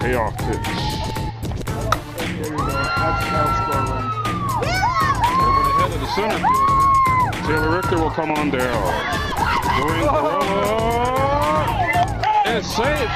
payoff pitch. There you go. That's score run. Over the head of the center fielder. Taylor Richter will come on down. Going for it's safe.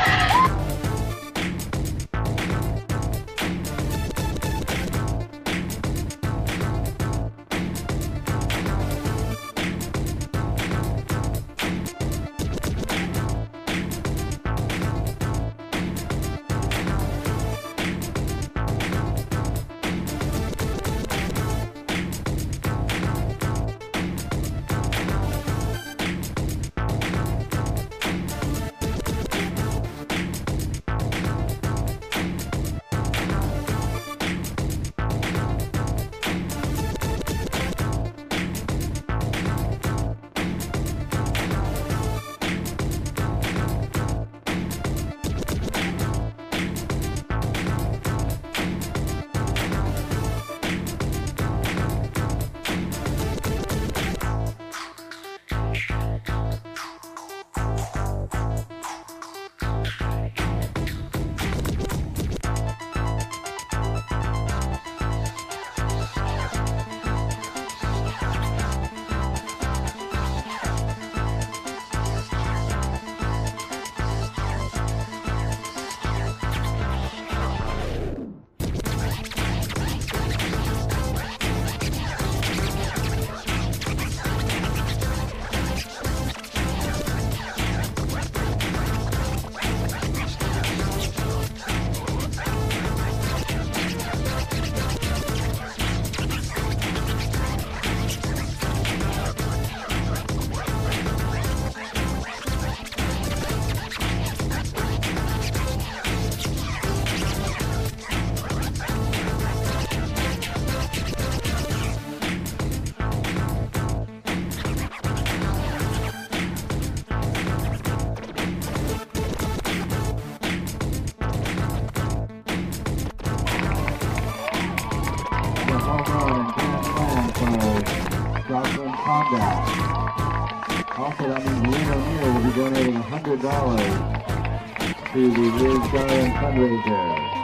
Also, that means Lynn O'Neill will be donating $100 to the Liz Garland fundraiser.